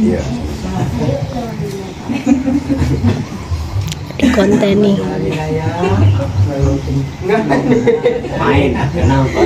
Iya. Di konten nih. Main, kenapa?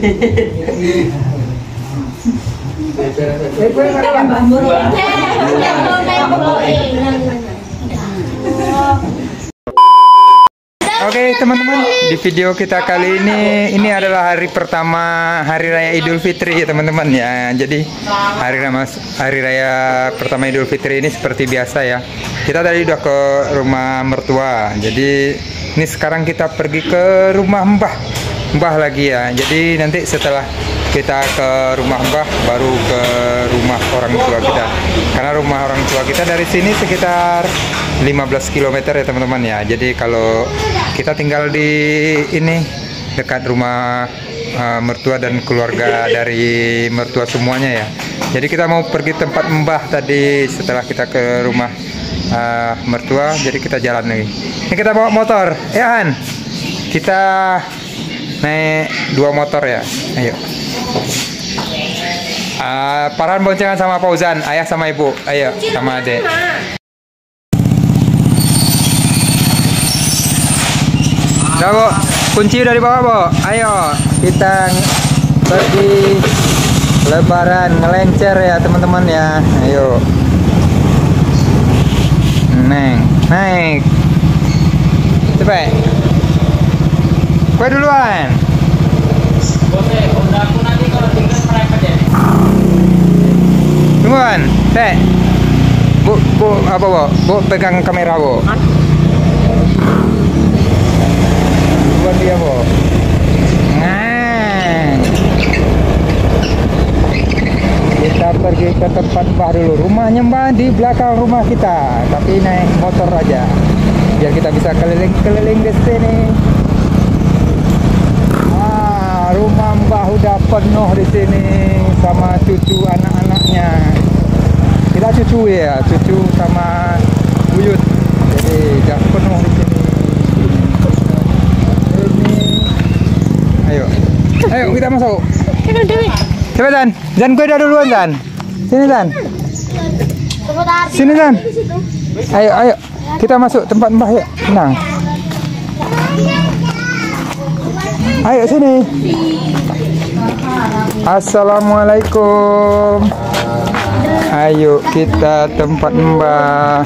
Oke teman-teman, di video kita kali ini adalah hari pertama Hari Raya Idul Fitri ya teman-teman ya. Jadi hari raya pertama Idul Fitri ini seperti biasa ya. Kita tadi udah ke rumah mertua. Jadi ini sekarang kita pergi ke rumah Mbah lagi ya. Jadi nanti setelah kita ke rumah Mbah baru ke rumah orang tua kita. Karena rumah orang tua kita dari sini sekitar 15 km ya teman-teman ya. Jadi kalau kita tinggal di ini dekat rumah mertua dan keluarga dari mertua semuanya ya. Jadi kita mau pergi tempat Mbah tadi setelah kita ke rumah mertua. Jadi kita jalan lagi. Ini kita bawa motor, ya Han. Kita naik 2 motor ya. Ayo. Farhan boncengan sama Fauzan, ayah sama ibu. Ayo sama adek. Udah Bu, kunci udah dibawa Bu. Ayo kita pergi lebaran ngelencer ya teman-teman ya. Ayo. Naik. Coba. Gue duluan. Tungguan, Teh. Bu apa Bu? Bu pegang kamera Bu. Buat dia Bu. Nah. Kita pergi ke tempat Mbah dulu. Rumahnya Mbah di belakang rumah kita, tapi naik motor aja. Biar kita bisa keliling-keliling di sini. Rumah Mbah udah penuh di sini sama cucu anak-anaknya. Kita cucu ya, cucu sama buyut. Jadi udah penuh di sini. Ayo kita masuk. Coba Dan gue udah duluan Dan. Sini Dan. Sini Dan. Ayo kita masuk tempat Mbah ya. Tenang. Ayo sini. Assalamualaikum. Ayo kita tempat Mbah.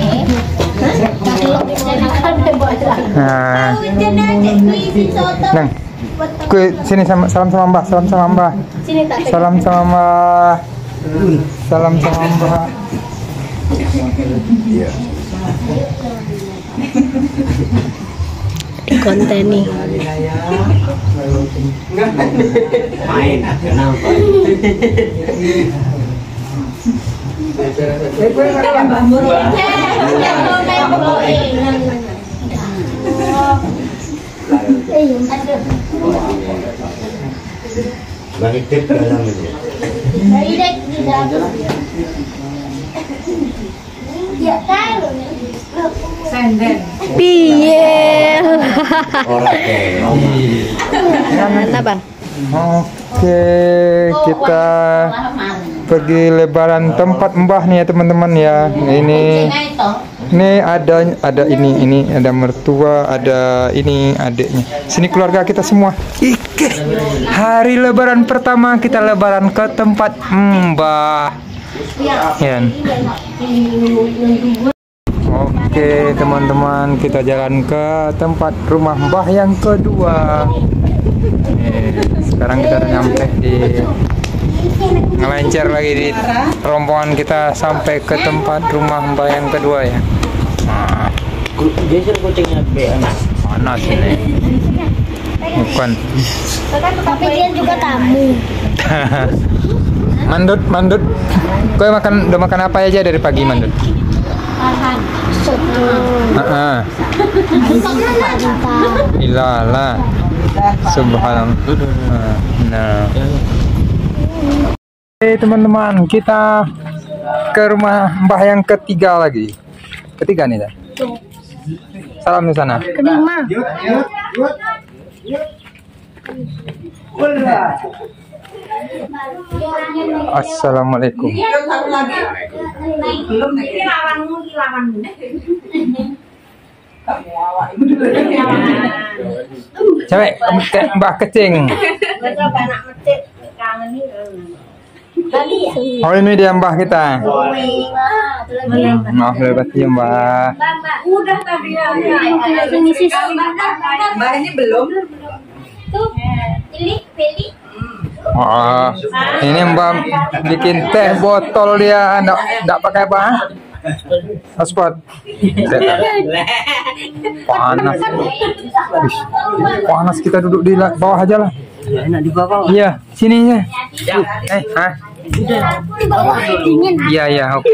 Nah. Nang. Sini salam sama Mbah, salam sama Mbah. Salam sama Mbah. Salam sama Mbah. Iya. Di konten nih. Main, kenapa? Bagi tip dalam aja. Ya tahu. Senden. Piye. Mana Bang? Oke, kita pergi lebaran tempat Mbah nih ya teman-teman ya. Ini ada ini ada mertua, ada ini adiknya. Sini keluarga kita semua. Ike. Hari lebaran pertama kita lebaran ke tempat Mbah. Ya. Oke teman-teman, kita jalan ke tempat rumah Mbah yang kedua. Sekarang kita udah nyampe di ngelencer lagi di rombongan kita sampai ke tempat rumah Mbah yang kedua ya. Nah, Geser kucingnya panas ini. Bukan. Tapi dia juga tamu. Mandut. Kau udah makan apa aja dari pagi Mandut? Ilala. Subhanallah. Nah. Oke teman-teman, kita ke rumah Mbah yang ketiga lagi. Ketiga nih dah. Salam di sana. Assalamualaikum. Belum ini lawanmu. Cewek, Mbak Kecing. Oh ini dia Mbah kita. Maaf lebat ya Mbah. Udah tadi ya. Mbak ini belum. Tuh, pilih. Oh, ini Mbak bikin teh botol dia, enggak pakai apa? Hotspot. Panas. Wih, panas, kita duduk di bawah aja lah. Enak di bawah. Iya, sini ya. Dingin. Iya, oke.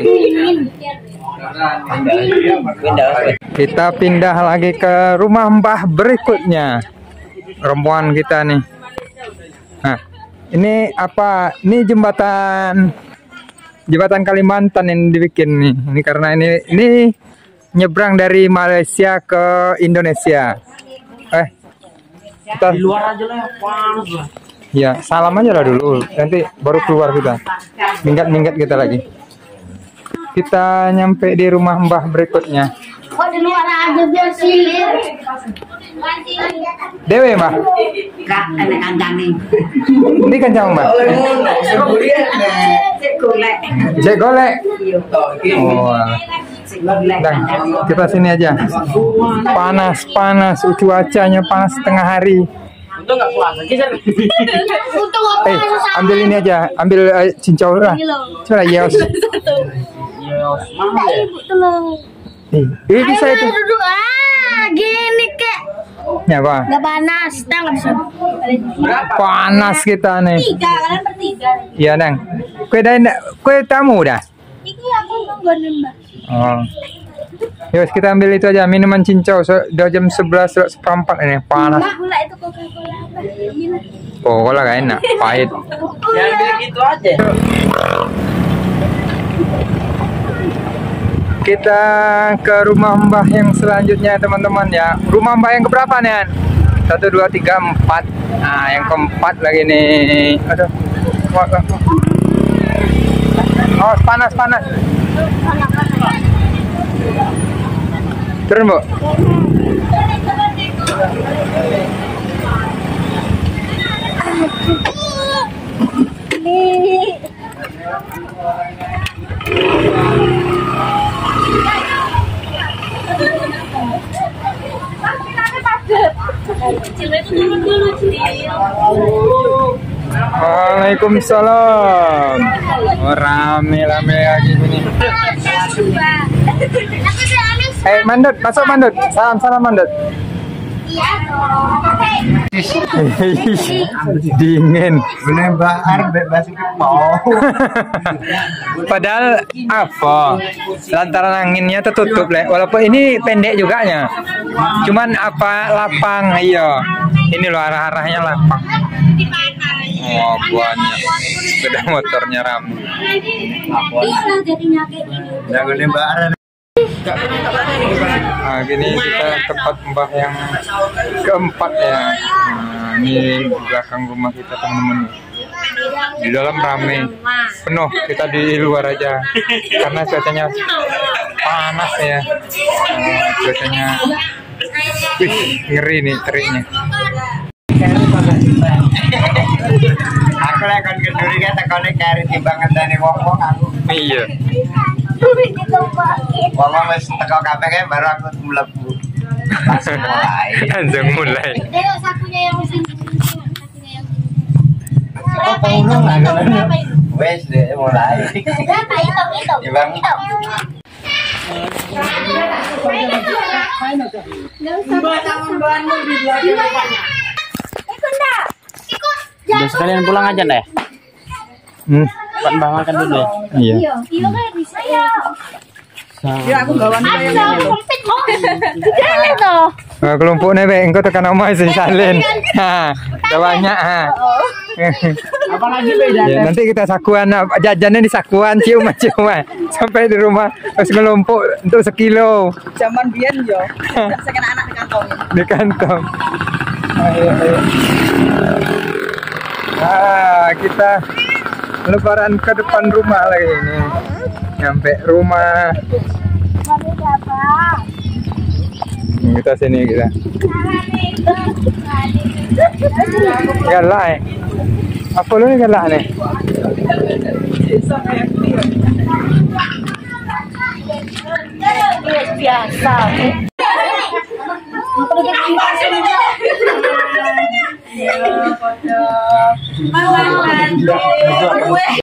Kita pindah lagi ke rumah Mbah berikutnya. Rombongan kita nih. Nah, ini apa? Ini jembatan Kalimantan yang dibikin nih. Ini karena ini nyebrang dari Malaysia ke Indonesia. Kita Di luar aja lah, panas lah. ya, salam aja lah dulu. Nanti baru keluar kita. Minggat kita lagi. Kita nyampe di rumah Mbah berikutnya. Kok di luar aja biar silir. Dewe, Mbah. Kak, ada kandang nih. Ini kencang, Mbah. Cek golek. Oh. Dan kita sini aja. Panas. Cuacanya panas tengah hari. Untung nggak puasa. Untung apa? Ambil ini aja. Ambil cincau lah. Coba Yos. Minta ibu tolong. Ini bisa itu. Duduk gini kek. Ya, Pak. Gak panas, kita nggak bisa. Panas kita nih. Kalian bertiga. Iya, Nang. Kue tamu dah. Ini aku nungguin Mbak. Oh. Yos, kita ambil itu aja, minuman cincau. Udah jam 11:04 ini, panas. Gula itu Coca-Cola apa? Coca-Cola gak enak, pahit. Ya ambil gitu aja. Kita ke rumah Mbah yang selanjutnya, teman-teman ya. Rumah Mbah yang keberapa nih? 1, 2, 3, 4. Nah, yang keempat lagi nih. Aduh. Oh, panas. Turun, Bu. Waalaikumsalam. Oh, rame lagi sini. Mandut, masuk Mandut. Salam Mandut. Dingin. Benar bebas mau. Padahal apa? Lantaran anginnya tertutup, walaupun ini pendek juga nya. Cuman apa lapang, iya. Ini loh arahnya lapang. Oh, buahnya. Sepeda motornya ramai. Jangan lebaran. Nah, gini kita tempat Mbah yang keempat ya. Nah, ini belakang rumah kita, teman-teman. Di dalam rame, penuh. Kita di luar aja karena cuacanya panas ya. Cuacanya, ngeri nih teriknya. Aku lah kan keduri kata kau nih cari timbangan dari wong aku. Iya. Wong wes teko kabeh kae baru aku mlebu. Langsung mulai. Tengok sakunya yang mesin. Oh, pengurung lah kalau wes deh mulai. Berapa itu? Timbang. Udah sekalian pulang aja deh. Pak Mbah makan dulu ya. Iya. Iya kan bisa ya. Ya aku bawa Ada kompet kok. Jangan toh. Kelompok nih, engkau tekan nama isi salin. Ha, banyak ha. Apalagi beda. Ya, nanti kita sakuan, jajannya di sakuan, ciuman sampai di rumah harus ngelompok untuk sekilo. Zaman biyen yo. Sekena anak di kantong. Di kantong. Ayo. Kita lebaran ke depan rumah lagi ini. Nyampe rumah. Kita sini kita. Galak. Apa lu ni galak ni? Biasa. Mama,